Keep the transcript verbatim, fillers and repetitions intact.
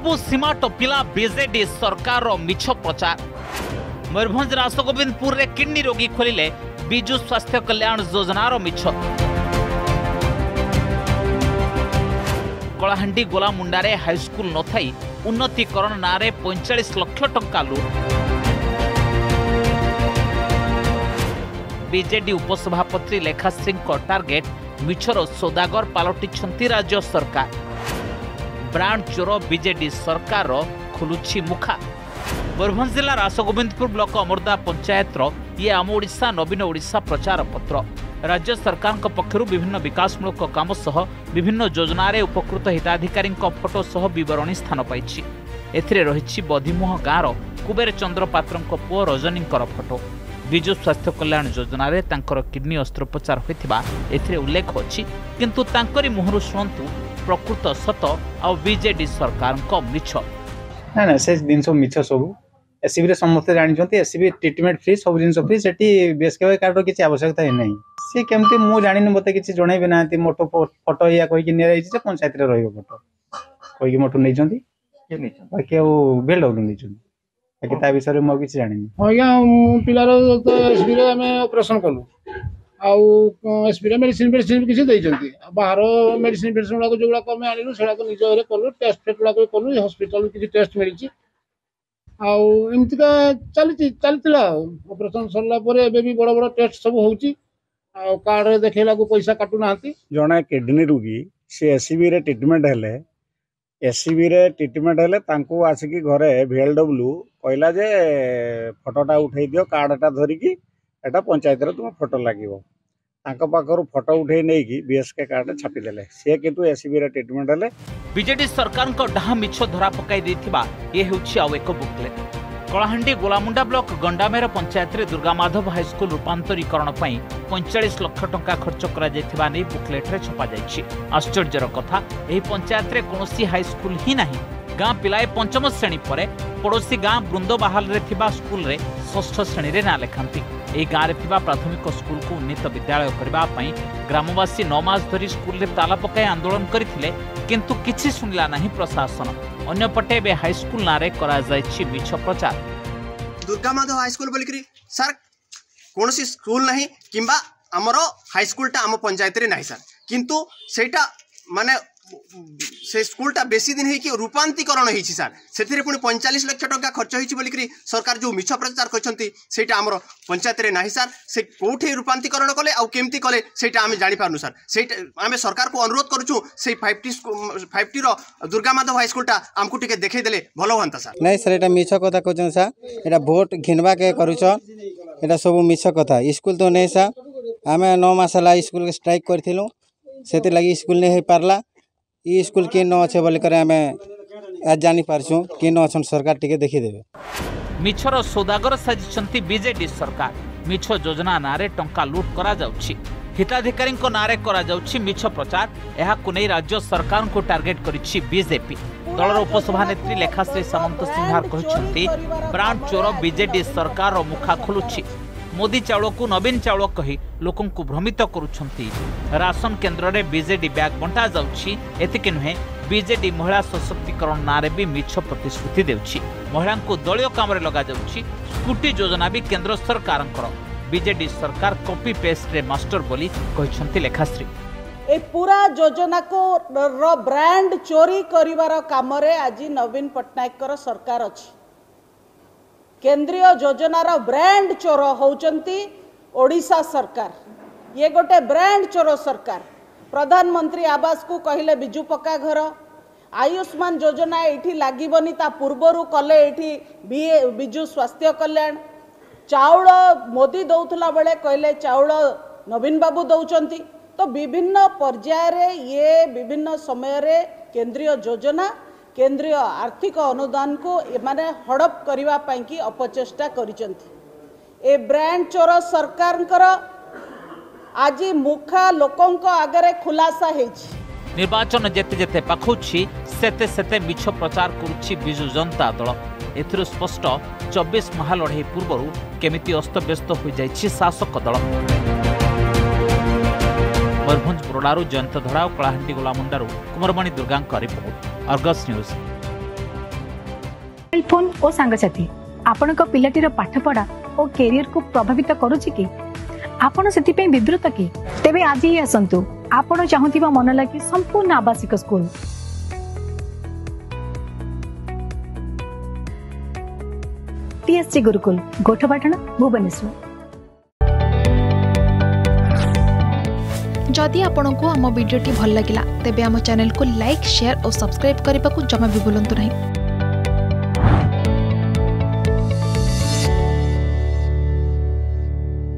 सबु सीमा टपिला बीजेडी सरकार मिछ प्रचार। मयूरभंज रासगोविंदपुर रे किडनी रोगी खोलिले विजु स्वास्थ्य कल्याण योजनार मिछ। कलाहांडी गोलामुंडारे हाईस्कूल न थाई उन्नतीकरण नारे पैंचाश लाख टंका लूट। बीजेडी उपसभापति लेखाश्री टार्गेट मिछर सौदागर पलटि राज्य सरकार। ब्रांड चोर बीजेडी सरकार खुलुछि मुखा। मयूरभंज जिला रासगोविंदपुर ब्लॉक अमरदा पंचायत ये आम ओडिशा नवीन ओडिशा प्रचार पत्र। राज्य सरकार पक्षर विभिन्न विकासमूलक काम सह विभिन्न योजन उपकृत हिताधिकारी फोटो सह बरणी स्थान पाई। एथिरे रहिछि बधिमुह गाँवर कुबेर चंद्र पात्र पुओ रजनीकर फोटो। विजु स्वास्थ्य कल्याण योजन तांकर किडनी अस्त्रोपचार होइथिबा एथिरे उल्लेख अछि, किंतु तांकरी मुहरु शुणंतु प्रकृत सत आ बीजेडी सरकार को मिछ। ना ना से दिन मिछ सब एससीबी रे समस्त जानि छथि। एससीबी ट्रीटमेंट फ्री सब जिन फ्री सेठी बीएसके कार्ड किछि आवश्यकता है नहीं। से केमती मु जानि मते किछि जणाइबे नांती मोटो फोटो या कोइ कि ने रही छै पंचायत रे रहइबो फोटो कोइ कि मोटो नै छथि के नै छथि बाकी ओ बेल डाउन नै छथि बाकी ता विषय मु किछि जानि नै। आज्ञा पिलार तो एसबी रे हमें ऑपरेशन कलु आउ एसबी रे मेडिसिन मेडिसिन किछि दै छथि। बाहर मेडिसिन मेडिसिन वाला जोगुला को हमें आनिलु सेला को निज रे कलु टेस्ट फेट वाला को कलु हॉस्पिटल किछि टेस्ट मिलिछि आउ एमती का चली चलतिला। ऑपरेशन सरला परे एबे भी बड़ बड़ टेस्ट सब होउछि आ कार्ड रे देखेला को पैसा काटु नांती। जणे किडनी रोगी से एससीबी रे ट्रीटमेंट हेले एससीबी रे ट्रीटमेंट हेले तांको आसिकी घरे वीएलडब्ल्यू कहला जे फोटोटा उठै दियो कार्डटा धरिकी एटा पंचायत रे तुम फोटो लागिवो तांको पाखरु फोटो उठै नै की बीएसके कार्ड छापी देले से किंतु एससीबी रे ट्रीटमेंट हेले। बीजेडी सरकार को डाहा मिछ धरा पकाई देथिबा ये हेउछि आउ एक बुकलेट। कलाहांडी गोलामुंडा ब्लॉक गंडामेर पंचायत रे दुर्गा माधव हाईस्कूल रूपांतरीकरण पई पैंचाश लाख टंका खर्च करा जायथिबा नै बुकलेट रे छपा जायछि। आश्चर्यर कथा एही पंचायत रे कोनोसी हाईस्कूल ही नाही। गाँ पिलाए पंचम श्रेणी परे पड़ोसी गाँ बृंदबाहाल रे थिबा स्कूल रे षष्ठ श्रेणी रे ना लेखांती। एही गाँ रे थिबा प्राथमिक स्कूल को उन्नत विद्यालय करबा पई ग्रामवासी नौ मास धरी स्कूल रे ताला पकाई आंदोलन करथिले, किंतु किछि सुनिला नाही प्रशासन। अन्यपटे बे हाईस्कूल नारे करा जायछि मिछ प्रचार। दुर्गा माधव हाईस्कूल बोलिकरी सर कोनोसी स्कूल नाही किंबा हमरो हाईस्कूलटा हम पंचायत रे नाही सर, किंतु सेटा माने से स्कूलटा बेसी दिन है कि रूपांतरीकरण होइछि सर। सेथिरे पुनी पैंचाश लाख टका खर्च होइछि बोलिकरी सरकार जो मिछ प्रचार करछंती सेटा हमरो पंचायत रे नाही सर। से कोठी रूपांतरीकरण कले आ केमती कले सेटा हम जानि पारनु सर। सेटा हमें सरकार को अनुरोध करूछु से फाइव टी फाइव टी रो दुर्गा माधव हाईस्कूलटा हमकु टिके देखै देले भलो हंता सर। नहीं सर एटा मिछ कथा कहछन सर। एटा वोट घिनबा के करूछ एटा सब मिछ कथा। स्कूल तो नहीं सर हमें नौ मास ला स्कूल के स्ट्राइक करथिलु सेति लागि स्कूल नहीं हे पारला। ई स्कूल के न अच्छे बोल कर हमें आज जानी पारछू के न अछन सरकार टिके देखि देबे। मिछर सौदागर साजिछंती बीजेडी सरकार। मिछ योजना नारे टंका लूट करा जाउछि। हिताधिकारी को नारे करा जाउछि मिछ प्रचार। एहाकु नै राज्य सरकार को टार्गेट करिछि बीजेपी। दलर उपसभानेत्री लेखाश्री सामंत सिंहार कहिछंती ब्रांड चोर बीजेडी सरकार मुखा खोलुछि। मोदी चाउल को नवीन चाउल कही लोकं को भ्रमित करुछंती। राशन केन्द्र रे बीजेडी बैग बंटा जाउछि। एतिके नुहे बीजेडी महिला सशक्तिकरण नारे भी मिछ प्रतिश्रुति देउछि। महिला को दलीय काम रे लगा जाउछि। स्कूटी योजना भी केंद्र सरकारंकर। बीजेडी सरकार कॉपी पेस्ट रे मास्टर बोली कहिछंती लेखाश्री। ए पूरा योजना को रो ब्रांड चोरी करिवार काम रे आज नवीन पटनायक कर सरकार अछि। केंद्रीय योजनार ब्रांड चोर होउचंती ओडिशा सरकार। ये गोटे ब्रांड चोर सरकार। प्रधानमंत्री आवास को कहले बिजु पक्का घर, आयुष्मान योजना एठी लागिबनी ता पूर्वरु कले एठी बिजु स्वास्थ्य कल्याण। चाउल मोदी दौथला बेले कहले चाउल नवीन बाबू दौचंती। तो विभिन्न पर्याय रे ये विभिन्न समय रे केंद्रीय योजना केंद्रीय आर्थिक अनुदान को माने हड़प करिवा पाई की अपचेष्टा करिसंती। ए ब्रांड चोर सरकार आज मुखा लोकों को आगरे खुलासा हेछि। निर्वाचन जेते जेते पाखुछि सेते सेते मिछ प्रचार करुछि बिजु जनता दल। एथिरो स्पष्ट चौबीस महा लड़ाई पूर्वरु केमिति अस्तव्यस्त हो जाइछि शासक दल। मयूरभंज बुरडारू जयंत धड़ा और कलाहांडी गोलामुंडारू कुमारमणि दुर्गांक report, Argus news. Mobile phone और सांगसाथी आपण पिलाटीर पाठपढ़ा और कैरियर को प्रभावित करुच्ची कि आपण से विवृत कि तेबे आज ही आसतु आपण चाहूबा मन लगी संपूर्ण आवासिक स्कूल टीएससी गुरुकुल गोठपाटण भुवनेश्वर। जदि आपंक आम भिडी भल लगा तेब आम चैनल को लाइक शेयर और सब्सक्राइब करने को जमा भी भूलु नहीं।